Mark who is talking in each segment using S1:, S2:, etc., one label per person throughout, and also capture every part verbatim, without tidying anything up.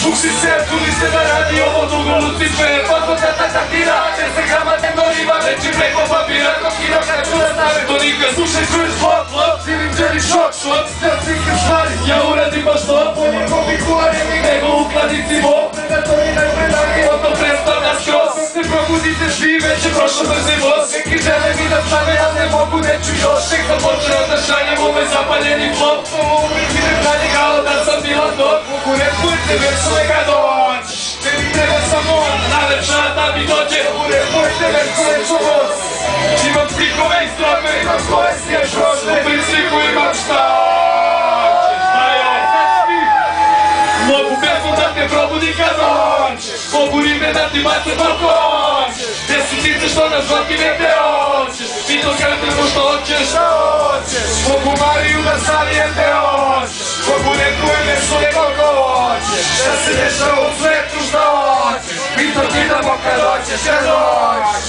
S1: Fuksice, čuli ste da radi ovo dugo Lucifer. Podvodata takira, deset grama dnevno veći preko papira. Kokino kad čula stave to nikad. Slušaj, čuješ blok, blok, živim želi šok, šok. Stelci kad stvari, ja uradim baš to. Bolje kopi kuvarjemi nego u kladici bok. Predatori najpredagi, ono predstavlja skroz. Dok se probudite svi, već je prošlo brzi voz. Neki žele mi da stave, ja ne mogu, neću još. Nek sam počeo da šanjem ovaj zapaljeni flop. Ovo uvijek mi ne kranje kao da sam bila dok. Mogu repujte, već svega doć. Ne mi treba samo najlepša da mi dođe. Mogu repujte, već sledeću voz. Imam stikove i strofe, imam svoje snije prošle. U principu imam šta hoćeš, šta još? Mogu pesmu da te probudi kad hoćeš. Mogu rime da ti bace koliko hoćeš. Gde su cice što nas žoti ne te hoćeš. Mi to skratimo što hoćeš, šta hoćeš. Mogu Mariju da savijem te hoćeš. Mogu neku emersuje koliko hoćeš. Šta se dešava u svetu šta hoćeš. Mi to kidamo kad hoćeš, kad hoćeš.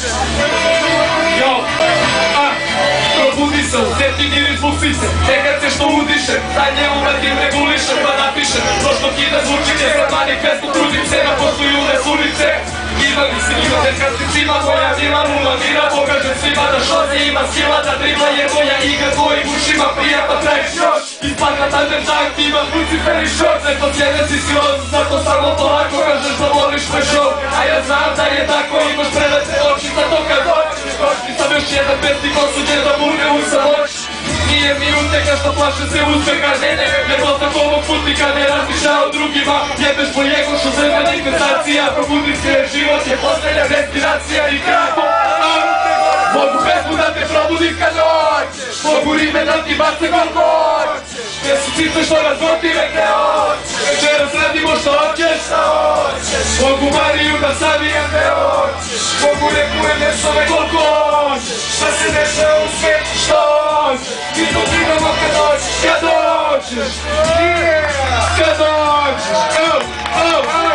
S1: Yo, a, probudi se, osjeti miris buksice. Nekad se što udišem, za nje uradim, regulišem pa napišem. To što kida zvučinje, sad manifestu trudim se na poštuju les ulice. Imali si ima deskaticima, moja mila nula mira. Pokažem svima da šoze ima skila, da dribla je moja igra tvojim ušima prija pa traješ još. Ispadna tandem tank, imam Lucifer i šok. Neto sjede si skroz, zato samo polako kažeš da voliš moj show. A ja znam da je tako, imaš prelete oči, zato kad dođeš košti sam još jedan pesnik osuđen da bude u samoć. Nije mi uteka što plaše se uspeha, ne ne, ne postak ovog putnika, ne razmišlja o drugima. Jebeš po jego što sve manifestacija, probudi se jer život je posljednja destinacija i kako. Mogu pesmu da te probudim kad hoćeš, mogu rime da ti bace koliko hoćeš. Gde su cice što razmotive gde hoćeš, večeras radimo što hoćeš, šta hoćeš. Mogu Mariju da savijem gde hoćeš, mogu neku emersove koliko hoćeš. Šta se dešava u svetu što hoćeš. Mi to kidamo kad hoćeš, kad hoćeš. Kad hoćeš, oh, oh, oh.